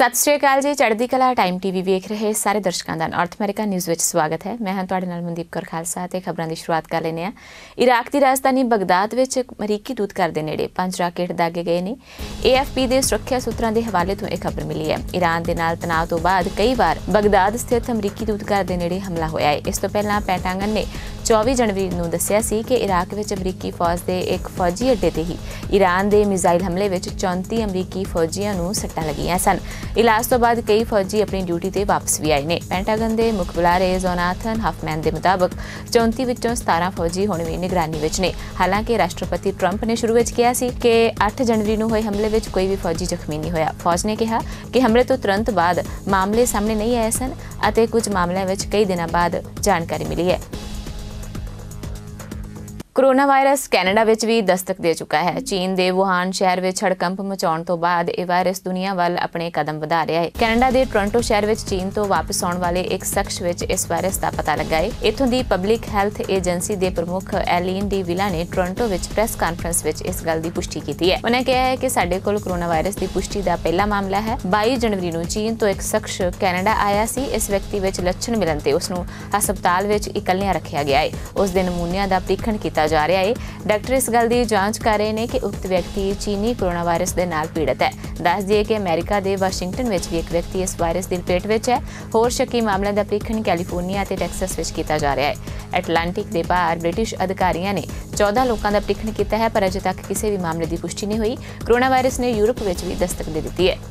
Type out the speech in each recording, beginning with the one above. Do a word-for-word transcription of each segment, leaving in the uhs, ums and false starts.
सत श्री अकाल जी। चढ़दी कला टाइम टीवी वेख रहे सारे दर्शकों का नॉर्थ अमेरिका न्यूज़ में स्वागत है। मैं हाँ तुहाडे नाल मनदीप कौर खालसा ते खबरों की शुरुआत कर लेने। इराक की राजधानी बगदाद में अमरीकी दूतघर के नेड़े पंज राकेट दागे गए ने। ए एफ पी के सुरक्षा सूत्रों के हवाले तो एक खबर मिली है। ईरान के नाल तनाव तो बाद कई बार बगदाद स्थित अमरीकी दूतघर के नेड़े हमला होया है। इस तो पहला पेंटागन ने चौबीस जनवरी को दस्सिया सी कि इराक में अमरीकी फौज के एक फौजी अड्डे ते ही ईरान के मिसाइल हमले में चौंती अमरीकी फौजियों को सट्टां लगियां सन। इलाज तो बाद कई फौजी अपनी ड्यूटी ते वापस भी आए ने। पेंटागन के मुख बुलारे जोनाथन हफमैन के मुताबिक चौंती विचों सतारह फौजी हुण भी निगरानी विच ने। हालांकि राष्ट्रपति ट्रंप ने शुरू में कहा सी कि अठ जनवरी को होए हमले में कोई भी फौजी जख्मी नहीं होया। फौज ने कहा कि हमले तो तुरंत बाद मामले सामने नहीं आए सन अते कुछ मामलों में कई दिनों बाद जानकारी मिली है। कोरोना वायरस कैनेडा विच भी दस्तक दे चुका है। चीन के वुहान शहर में हड़कंप मचाने तो बाद यह वायरस दुनिया वाल अपने कदम बढ़ा रहा है। कैनेडा के टोरंटो शहर में चीन तो वापस आने वाले एक शख्स विच इस वायरस का पता लगा है। इत्थों की पब्लिक हैल्थ एजेंसी के प्रमुख एलीन डी विला ने टोरंटो विच प्रेस कॉन्फ्रेंस विच इस गल की पुष्टि की है। उन्होंने कहा है कि साडे कोल कोरोना वायरस की पुष्टि का पहला मामला है। बाईस जनवरी को चीन तो एक शख्स कैनेडा आया सी। इस व्यक्ति विच लक्षण मिलन ते उसनूं हस्पताल विच इकल्लियां रखिया गया है। उसके नमूनिया का परीक्षण किया जा रहा है। डॉक्टर इस गल की जांच कर रहे हैं कि उक्त व्यक्ति चीनी कोरोना वायरस के नाल पीड़ित है। दस दिए कि अमेरिका के वाशिंगटन में भी एक व्यक्ति इस वायरस की लपेट में है। होर शक्की मामलों का परीक्षण कैलीफोर्निया और टैक्सस में किया जा रहा है। एटलांटिक के पार ब्रिटिश अधिकारियों ने चौदह लोगों का परीक्षण किया है, पर अजे तक किसी भी मामले की पुष्टि नहीं हुई। कोरोना वायरस ने यूरोप में भी दस्तक दे दी है।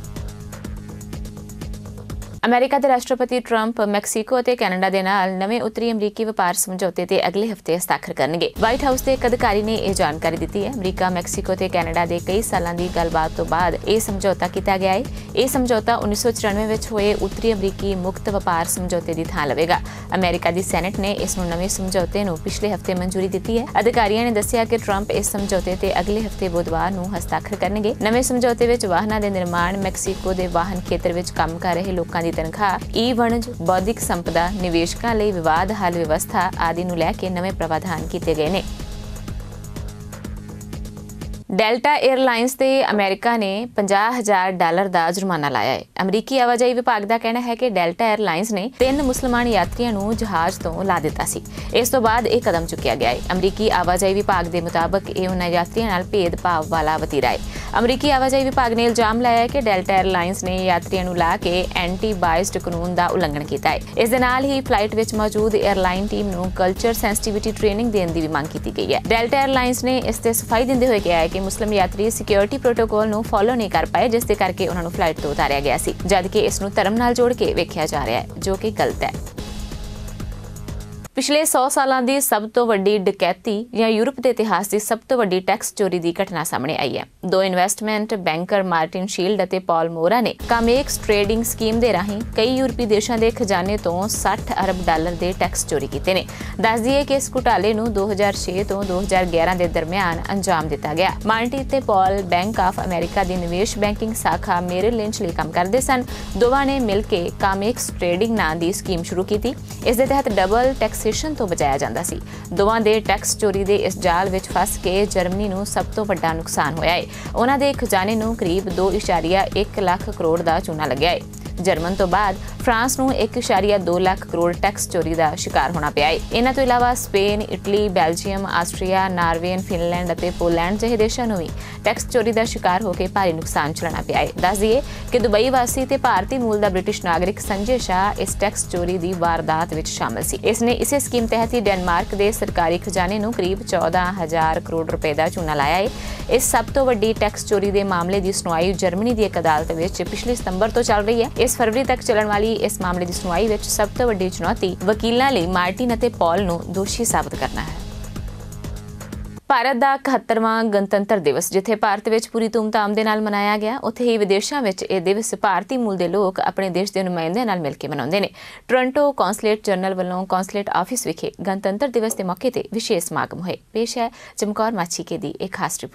अमेरिका के राष्ट्रपति ट्रंप मैक्सीको और कैनेडा के नाल नवे उत्तरी अमरीकी व्यापार समझौते ते अगले हफ्ते हस्ताक्षर करेंगे। व्हाइट हाउस के एक अधिकारी ने यह जानकारी दी है। अमरीका मैक्सीको और कैनेडा के कई सालों की गलबात तो बाद यह समझौता किया गया है। यह समझौता उन्नीस सौ चौरानवे में हुए उत्तरी अमरीकी मुक्त व्यापार समझौते की थां लवेगा। अमेरिका की सैनेट ने इस नवे समझौते को पिछले हफ्ते मंजूरी दी है। अधिकारियों ने दस्सिया कि ट्रंप इस समझौते ते अगले हफ्ते बुधवार को हस्ताक्षर करेंगे। नवे समझौते में वाहनों के निर्माण, मैक्सीको के वाहन खेतर में काम कर रहे लोगों तनख्वाह, ई वणज, बौद्धिक संपदा, निवेशकों लिए विवाद हल व्यवस्था आदि नूं लैके नवे प्रावधान किए गए हैं। डेल्टा एयरलाइंस ते अमेरिका ने पचास हज़ार डॉलर का जुर्माना लाया है। अमरीकी आवाजाही विभाग का कहना है कि डेल्टा एयरलाइंस ने तीन मुसलमान यात्रियों को जहाज तो ला दिता सी। इस तो बाद एक कदम चुकिया गया है। अमरीकी आवाजाही विभाग के मुताबिक यह उन्होंने यात्रियों नाल भेदभाव वाला वतीरा है। अमरीकी आवाजाही विभाग ने इल्जाम लाया है कि डेल्टा एयरलाइंस ने यात्रियों को ला के एंटी बायस्ड कानून का उल्लंघन किया है। इस दे नाल ही फ्लाइट में मौजूद एयरलाइन टीम को कल्चर सेंसिटिविटी ट्रेनिंग देने की भी मांग की गई है। डेल्टा एयरलाइंस ने इस ते सफाई देते हुए कहा है कि मुस्लिम यात्री सिक्योरिटी प्रोटोकॉल ਨੂੰ फॉलो नहीं कर पाए, जिसके करके उन्होंने फ्लाइट तो उतारिया गया सी, जबकि इसनूं धर्म नाल जोड़ के वेख्या जा रहा है, जो कि गलत है। पिछले सौ सालों की सब तो वड्डी डकैती या यूरोप के इतिहास की सब तो वड्डी टैक्स चोरी की घटना सामने आई है। दो इन्वेस्टमेंट बैंकर मार्टिन शील्ड और पॉल मोरा ने कामेक्स ट्रेडिंग स्कीम के राही कई यूरोपी देशों के खजाने तो साठ अरब डॉलर के टैक्स चोरी किए हैं। दस दिए कि इस घोटाले को दो हज़ार छे तो दो हज़ार ग्यारह के दरमियान अंजाम दिता गया। मार्टिन ते पॉल बैंक ऑफ अमेरिका की निवेश बैंकिंग शाखा मेरिल लिंच लिए काम करते सन। दोवां ने मिलकर कामेक्स ट्रेडिंग नाम की स्कीम शुरू की। इस दे तहत डबल टैक्स तो बचाया जाता सी। दोवां दे टैक्स चोरी के इस जाल विच फस के जर्मनी नूं सब तो वड्डा नुकसान होया है। उन्हां दे खजाने नूं करीब दो इशारिया एक लाख करोड़ का चूना लग्या है। जर्मन तो बाद फ्रांस नूं एक इशारिया दो लाख करोड़ टैक्स चोरी का शिकार होना पिया है। इन्हां तो इलावा Spain, Italy, Belgium, Austria, Norway, Finland और पोलैंड जहे देशों को भी टैक्स चोरी का शिकार होकर भारी नुकसान झेलना पिया है। दस दिए कि दुबई वासी ते भारतीय मूल का ब्रिटिश नागरिक संजय शाह इस टैक्स चोरी की वारदात में शामिल सी। इसने इसे स्कीम तहत ही डेनमार्क के सरकारी खजाने को करीब चौदह हज़ार करोड़ रुपए का चूना लाया है। इस सब तो वड्डी टैक्स चोरी के मामले की सुनवाई जर्मनी की एक अदालत में पिछले सितंबर तो चल रही है। इस फरवरी तक चलने वाली इस मामले की सुनवाई में सब तो वड्डी चुनौती वकीलों लिए मार्टिन और पॉल को दोषी साबित करना है। भारत का इकहत्तरवां गणतंत्र दिवस जिथे भारत में पूरी धूमधाम के नाल मनाया गया, उत्थे ही विदेशों में यह दिवस भारतीय मूल के लोग अपने देश के नुमाइंदे नाल मिलकर मनाते हैं। टोरंटो कौंसलेट जनरल वालों कौंसलेट ऑफिस विखे गणतंत्र दिवस के मौके पर विशेष समागम हुए। पेश है चमकौर माछीके की एक खास रिपोर्ट।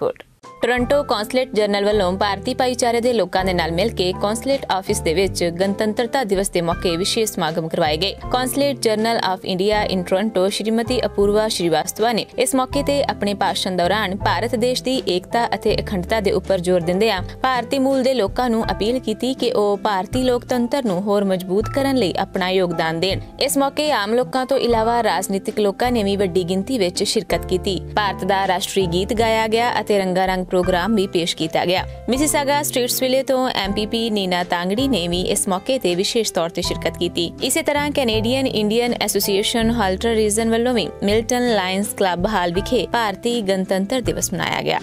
ਟੋਰਾਂਟੋ ਕੌਂਸਲੇਟ ਜਨਰਲ ਵੱਲੋਂ ਭਾਰਤੀ ਭਾਈਚਾਰੇ ਦੇ ਲੋਕਾਂ ਦੇ ਨਾਲ ਮਿਲ ਕੇ ਕੌਂਸਲੇਟ ਆਫਿਸ ਦੇ ਵਿੱਚ ਗਣਤੰਤਰਤਾ ਦਿਵਸ ਦੇ ਮੌਕੇ ਵਿਸ਼ੇਸ਼ ਸਮਾਗਮ ਕਰਵਾਏ ਗਏ। Consulate general of India in Toronto Shrimati Apoorva Shrivastava ਨੇ ਇਸ ਮੌਕੇ ਤੇ ਆਪਣੇ ਭਾਸ਼ਣ ਦੌਰਾਨ ਭਾਰਤ ਦੇਸ਼ ਦੀ ਏਕਤਾ ਅਤੇ ਅਖੰਡਤਾ ਦੇ ਉੱਪਰ ਜ਼ੋਰ ਦਿੰਦਿਆਂ ਭਾਰਤੀ ਮੂਲ ਦੇ ਲੋਕਾਂ ਨੂੰ ਅਪੀਲ ਕੀਤੀ ਕਿ ਉਹ ਭਾਰਤੀ ਲੋਕਤੰਤਰ ਨੂੰ ਹੋਰ ਮਜ਼ਬੂਤ ਕਰਨ ਲਈ ਆਪਣਾ ਯੋਗਦਾਨ ਦੇਣ। ਇਸ ਮੌਕੇ ਆਮ ਲੋਕਾਂ ਤੋਂ ਇਲਾਵਾ ਰਾਜਨੀਤਿਕ ਲੋਕਾਂ ਨੇ ਵੀ ਵੱਡੀ ਗਿਣਤੀ ਵਿੱਚ ਸ਼ਿਰਕਤ ਕੀਤੀ। ਭਾਰਤ ਦਾ ਰਾਸ਼ਟਰੀ ਗੀਤ ਗਾਇਆ ਗਿਆ ਅਤੇ ਰੰਗਾਰੰਗ ਪ੍ਰੋਗਰਾਮ ਵੀ ਪੇਸ਼ ਕੀਤਾ ਗਿਆ। ਮਿਸੀਸਾਗਾ ਸਟ੍ਰੀਟਸਵਿਲੇ ਤੋਂ ਐਮ ਪੀ ਪੀ ਨੀਨਾ ਤਾਂਗੜੀ ਨੇ ਵੀ ਇਸ ਮੌਕੇ ਤੇ ਵਿਸ਼ੇਸ਼ ਤੌਰ ਤੇ ਸ਼ਿਰਕਤ ਕੀਤੀ। ਇਸੇ ਤਰ੍ਹਾਂ Canadian Indian association Halton region ਵੱਲੋਂ ਵੀ ਮਿਲਟਨ ਲਾਇਨਸ ਕਲੱਬ ਹਾਲ ਵਿਖੇ ਭਾਰਤੀ ਗਣਤੰਤਰ ਦਿਵਸ ਮਨਾਇਆ ਗਿਆ।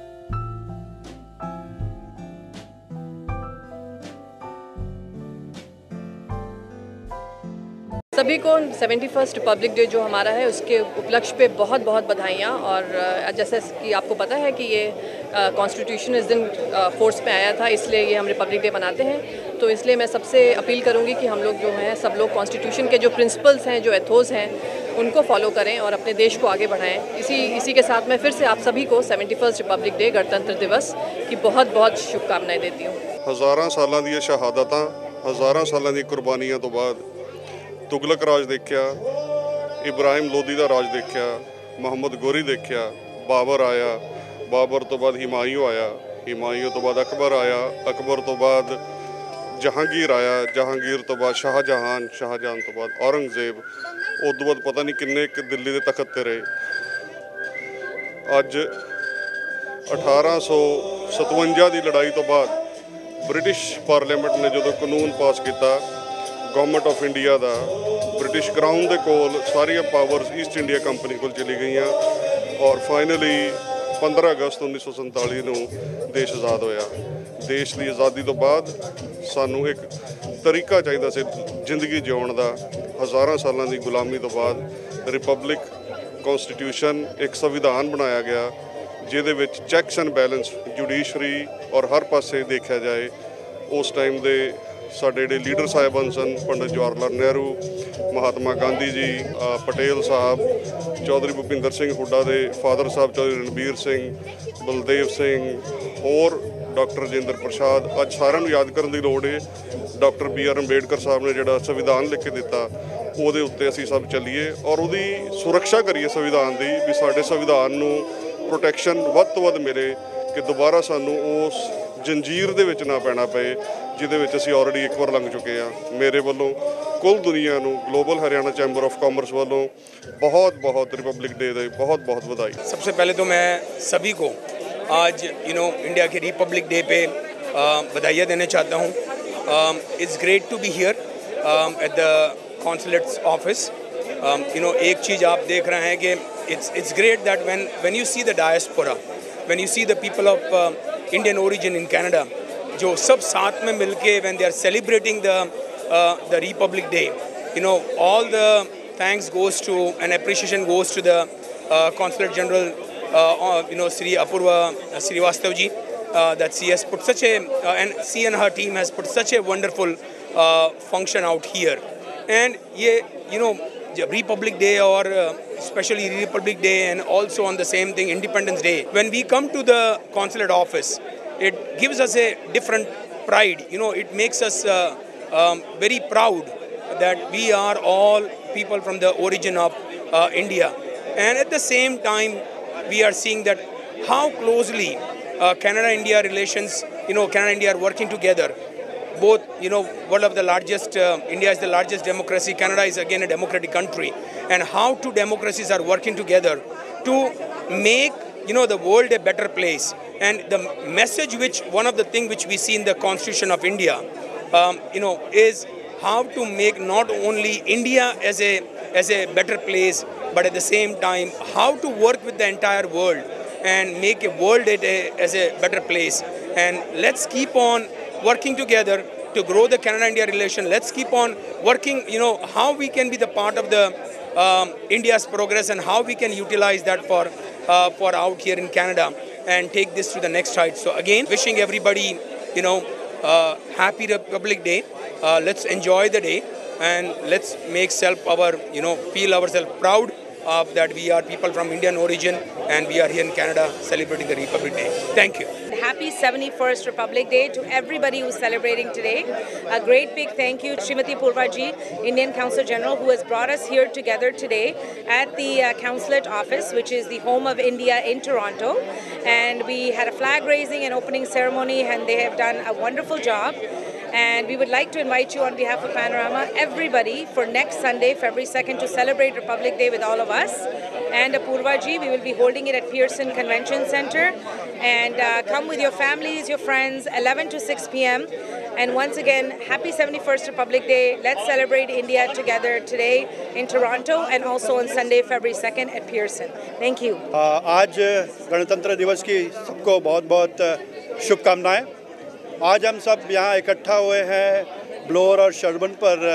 सभी को सेवेंटी फर्स्ट रिपब्लिक डे जो हमारा है उसके उपलक्ष्य पे बहुत बहुत बधाइयाँ। और जैसे कि आपको पता है कि ये कॉन्स्टिट्यूशन इस दिन फोर्स में आया था, इसलिए ये हम रिपब्लिक डे मनाते हैं। तो इसलिए मैं सबसे अपील करूँगी कि हम लोग जो हैं सब लोग कॉन्स्टिट्यूशन के जो प्रिंसिपल्स हैं, जो एथोस हैं, उनको फॉलो करें और अपने देश को आगे बढ़ाएं। इसी इसी के साथ मैं फिर से आप सभी को सेवेंटी फर्स्ट रिपब्लिक डे गणतंत्र दिवस की बहुत बहुत शुभकामनाएं देती हूँ। हज़ारां सालां दी शहादतां, हज़ारां सालां दी कुर्बानियां तो बाद तुगलक राज देखिया, इब्राहिम लोधी का राज देखिया, मुहम्मद गोरी देखिया, बाबर आया, बाबर तो बाद हिमायूं आया, हिमायूं तो बाद अकबर आया, अकबर तो बाद जहांगीर आया, जहांगीर तो बाद शाहजहान, शाहजहान तो बाद औरंगजेब, उस तो बाद पता नहीं किन्ने दिल्ली के तखत ते रहे। अज अठारह सौ सतवंजा की लड़ाई तो बाद ब्रिटिश पार्लीमेंट ने जो कानून पास किया, गवर्नमेंट ऑफ इंडिया का ब्रिटिश क्राउन के कोल सारिया पावर्स ईस्ट इंडिया कंपनी को चली गई और फाइनली पंद्रह अगस्त उन्नीस सौ संताली नूं देश आज़ाद होया। देश की आज़ादी तो बाद सानू एक तरीका चाहिए से जिंदगी जिउण दा। हज़ारां सालां दी गुलामी तो बाद रिपब्लिक कॉन्स्टिट्यूशन एक संविधान बनाया गया जिहदे विच चैक्स एंड बैलेंस जुडिशरी और हर पासे देखा जाए। उस टाइम दे साडे जिहड़े लीडर साहिबान सन, पंडित जवाहर लाल नेहरू, महात्मा गांधी जी, पटेल साहब, चौधरी भूपिंदर सिंह हुड्डा दे फादर साहब चौधरी रणबीर सिंह, बलदेव सिंह, होर डॉक्टर राजेंद्र प्रसाद, अज सारिਆਂ ਨੂੰ याद करने की लोड़ है। डॉक्टर बी आर अंबेडकर साहब ने जिहड़ा संविधान लिख के दिता ਉਹਦੇ ਉੱਤੇ ਅਸੀਂ सब ਚੱਲੀਏ और ਉਹਦੀ सुरक्षा करिए संविधान की, भी साडे संविधान ਨੂੰ प्रोटैक्शन ਵੱਧ ਤੋਂ ਵੱਧ मिले कि दोबारा सानू उस जंजीर दे विच ना पैना पे जिहदे विच असीं ऑलरेडी एक बार लंघ चुके हैं। मेरे वालों कुल दुनिया नू global Haryana chamber of commerce वालों बहुत बहुत रिपब्लिक डे दे बहुत बहुत बधाई। सबसे पहले तो मैं सभी को आज यू नो इंडिया के रिपब्लिक डे पे बधाइयाँ देना चाहता हूँ। It's great to be here at the consulates office. You know एक चीज़ आप देख रहे हैं कि it's it's great that when when you see the diaspora, when you see the people of Indian origin in Canada, जो सब साथ में मिलके when they are celebrating the the republic day, you know all the thanks goes to and appreciation goes to the consulate general you know Shri Apoorva Shrivastava ji, that she has put such a uh, and she and her team has put such a wonderful uh, function out here. And ये you know Republic Day or uh, especially Republic Day and also on the same thing Independence Day, when we come to the consulate office, it gives us a different pride. You know, it makes us uh, um, very proud that we are all people from the origin of uh, India. And at the same time, we are seeing that how closely uh, Canada-India relations, you know, Canada-India are working together. Both, you know, one of the largest, uh, India is the largest democracy, Canada is again a democratic country. And how two democracies are working together to make, you know, the world a better place. And the message which, one of the things which we see in the Constitution of India, um, you know, is how to make not only India as a, as a better place, but at the same time, how to work with the entire world and make a world a, as a better place. And let's keep on working together to grow the Canada-India relation. Let's keep on working, you know, how we can be the part of the um, India's progress and how we can utilize that for, uh, for out here in Canada and take this to the next height. So again, wishing everybody, you know, uh, happy Republic Day. Uh, let's enjoy the day and let's make self our, you know, feel ourselves proud uh, that we are people from Indian origin and we are here in Canada celebrating the Republic Day. Thank you. Happy seventy-first Republic Day to everybody who's celebrating today. A great big thank you to Srimati Purva ji, Indian Consul General, who has brought us here together today at the uh, Consulate Office, which is the home of India in Toronto. And we had a flag raising and opening ceremony, and they have done a wonderful job. And we would like to invite you on behalf of Panorama, everybody, for next Sunday, February second, to celebrate Republic Day with all of us. And Apurva ji, we will be holding it at Pearson Convention Center. And uh, come with your families, your friends, eleven to six p m And once again, happy seventy-first Republic Day. Let's celebrate India together today in Toronto and also on Sunday, February second at Pearson. Thank you. आज गणतंत्र दिवस की सबको बहुत बहुत शुभकामनाएं। आज हम सब यहाँ इकट्ठा हुए हैं ब्लोर और शर्बन पर,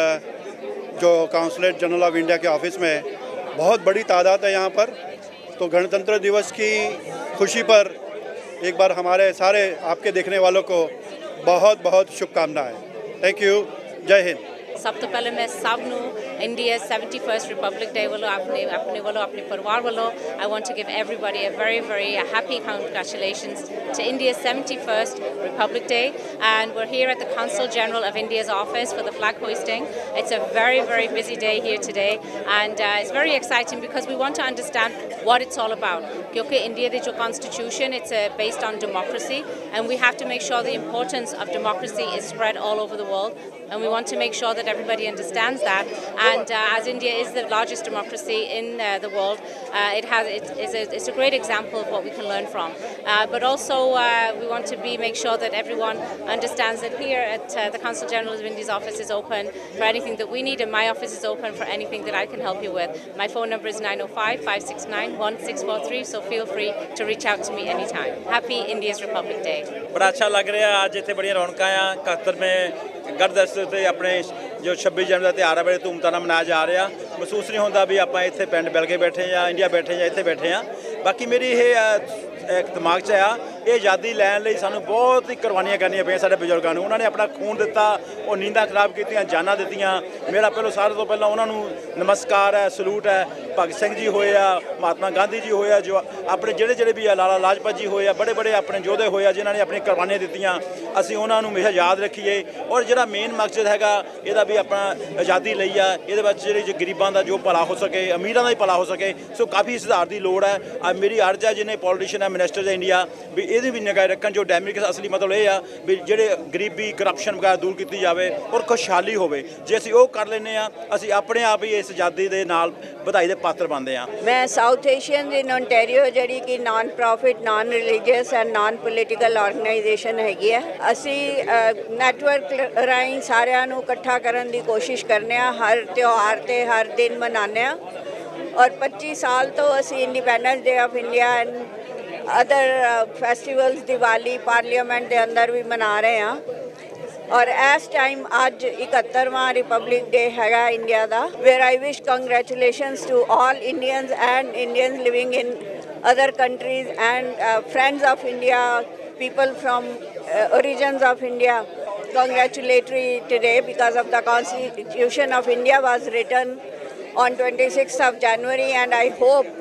जो काउंसलेट जनरल ऑफ इंडिया के ऑफिस में बहुत बड़ी तादाद है यहाँ पर। तो गणतंत्र दिवस की खुशी पर एक बार हमारे सारे आपके देखने वालों को बहुत बहुत शुभकामनाएं। Thank you. जय हिंद। सब तो पहले मैं सब नू India seventy first republic day वालों अपने अपने वालों अपने परिवार वालों I want to give everybody a very very happy congratulations to India's seventy-first Republic Day, and we're here at the Consul General of India's office for the flag hoisting. It's a very very busy day here today, and uh, it's very exciting because we want to understand what it's all about. Because India the constitution, it's uh, based on democracy, and we have to make sure the importance of democracy is spread all over the world, and we want to make sure that everybody understands that. And uh, as India is the largest democracy in uh, the world, uh, it has it is a, it's a great example of what we can learn from. Uh, but also uh, we want to be make sure that everyone understands that here at uh, the Consul General of India's office is open for anything that we need, and my office is open for anything that I can help you with. My phone number is nine oh five, five six nine, one six four three, so feel free to reach out to me anytime. Happy India's Republic Day. बड़ा अच्छा लग रहा है। आज इतने बढ़िया रौनक आ इकहत्तर में गढ़दस्ते ते अपने जो छब्बीस जनवरी का त्यौहार है बड़े धूमधाम नाल मनाया जा रहा। महसूस नहीं होता भी आप इतने पिंड बिल के बैठे या इंडिया बैठे या इतने बैठे हैं। बाकी मेरी ये एक दिमाग च आया, ये आज़ादी लैन लई सानू बहुत ही कुर्बानियां करनियां पईयां साडे बजुर्गां नूं। उन्होंने अपना खून दिता, वो नींदां खराब कीतियां, जानां दित्तियां। मेरा पहलों सारे तो पहला उन्होंने नमस्कार है, सलूट है। भगत सिंह जी होए आ, महात्मा गांधी जी होए आ, जो अपने जेड़े जेड़े भी लाला लाजपत जी होए आ, बड़े बड़े अपने योधे होए आ जिन्होंने अपनी कुर्बानियां दित्तियां। असीं उन्हां नूं हमेशा याद रखीए, और जिहड़ा मेन मकसद हैगा इहदा भी अपना आज़ादी लई आ, इहदे विच जिहड़े गरीबां दा जो भला हो सके, अमीरां दा भी भला हो सके, सो काफ़ी सुधार की लोड़ है। अज मेरी अर्ज है जिन्हें पॉलिटिशियन है, मिनिस्टर है इंडिया, भी ये भी निगाह रखन जो डेमोक्रेसी असली मतलब ये आ भी जेडे गरीबी करप्शन वगैरह दूर की जाए और खुशहाली होवे। जे असीं वो कर लेने आ, असीं अपने आप ही इस आज़ादी दे नाल ਵਧਾਈ ਦੇ ਪਾਤਰ ਬਣਦੇ ਆ। मैं साउथ एशियन इन ओंटारियो ਜਿਹੜੀ ਕਿ non profit non religious and non political organization ਹੈਗੀ ਹੈ। ਅਸੀਂ ਨੈਟਵਰਕ ਰਾਹੀਂ ਸਾਰਿਆਂ ਨੂੰ ਇਕੱਠਾ ਕਰਨ ਦੀ ਕੋਸ਼ਿਸ਼ ਕਰਨੇ ਆ, ਹਰ ਤਿਉਹਾਰ ਤੇ ਹਰ ਦਿਨ ਮਨਾਉਂਦੇ ਆ। ਔਰ ਪੱਚੀ ਸਾਲ ਤੋਂ ਅਸੀਂ independence day of India and other festivals Diwali parliament ਦੇ ਅੰਦਰ ਵੀ ਮਨਾ ਰਹੇ ਆ। और इस टाइम अज इकहत्तरवां रिपब्लिक डे हैगा इंडिया दा, where I wish congratulations to all Indians and Indians living in other countries and friends of India, people from origins of India. Congratulatory today because of the Constitution of India was written on twenty-sixth of January, and I hope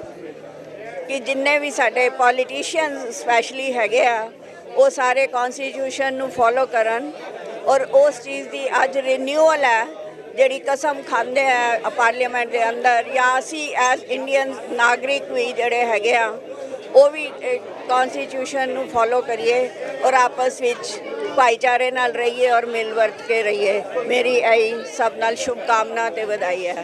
कि जिन्ने भी साडे politicians specially हैगे आ वो सारे constitution नू follow करन, और उस चीज़ की अज रिन्यूअल है जिहड़ी कसम खांदे है पार्लीमेंट के अंदर, या असी एज इंडियन नागरिक भी जिहड़े हैगे आ वो भी कॉन्स्टिट्यूशन नू फॉलो करिए और आपस विच भाईचारे नाल रहिए और मिल वर्त के रहिए। मेरी यही सब नाल शुभकामना ते बधाई है।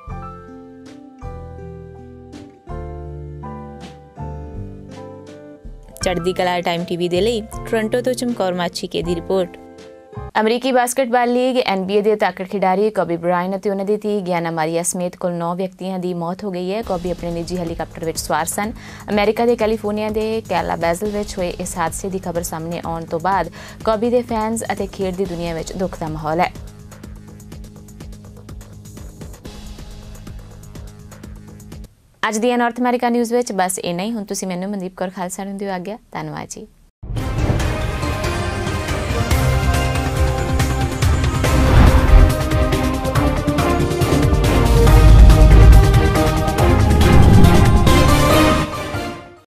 चढ़दी कला टाइम टीवी ਦੇ ਲਈ ਟੋਰਾਂਟੋ ਤੋਂ ਚਮਕੌਰ ਮਾਛੀ ਕੇ ਦੀ ਰਿਪੋਰਟ। ਅਮਰੀਕੀ basketball league N B A ਦੇ ਤਾਕੜ ਖਿਡਾਰੀ ਕੋਬੀ ਬ੍ਰਾਇਨ ਅਤੇ ਉਹਨਾਂ ਦੀ ਧੀ ਗਿਆਨਾ ਮਾਰੀਆ ਸਮੇਤ ਕੁੱਲ ਨੌ ਵਿਅਕਤੀਆਂ ਦੀ ਮੌਤ ਹੋ ਗਈ ਹੈ। ਕੋਬੀ ਆਪਣੇ ਨਿੱਜੀ ਹੈਲੀਕਾਪਟਰ ਵਿੱਚ ਸਵਾਰ ਸਨ। ਅਮਰੀਕਾ ਦੇ ਕੈਲੀਫੋਰਨੀਆ ਦੇ ਕੈਲਾਬੈਜ਼ਲ ਵਿੱਚ ਹੋਏ ਇਸ ਹਾਦਸੇ ਦੀ ਖਬਰ ਸਾਹਮਣੇ ਆਉਣ ਤੋਂ ਬਾਅਦ ਕੋਬੀ ਦੇ ਫੈਨਸ ਅਤੇ ਖੇਡ ਦੀ ਦੁਨੀਆ ਵਿੱਚ ਦੁੱਖ ਦਾ ਮਾਹੌਲ ਹੈ। ਅੱਜ ਦੀਆਂ ਨਾਰਥ ਅਮਰੀਕਾ ਨਿਊਜ਼ ਵਿੱਚ ਬਸ ਇੰਨਾ ਹੀ। ਹੁਣ ਤੁਸੀਂ ਮੈਨੂੰ ਮਨਦੀਪ ਕੌਰ ਖਾਲਸਾ ਨੂੰ ਦਿਓ ਆਗਿਆ। ਧੰਨਵਾਦ ਜੀ।